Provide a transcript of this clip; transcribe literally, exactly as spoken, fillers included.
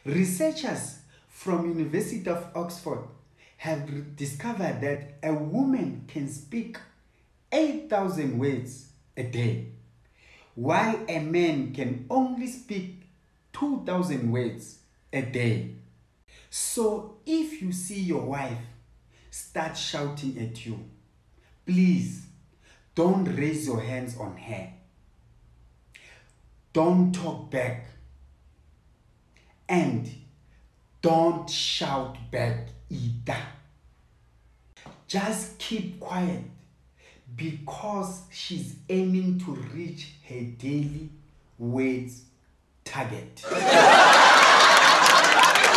Researchers from University of Oxford have discovered that a woman can speak eight thousand words a day, while a man can only speak two thousand words a day. So if you see your wife start shouting at you, please don't raise your hands on her. Don't talk back. And don't shout back either. Just keep quiet because she's aiming to reach her daily words target.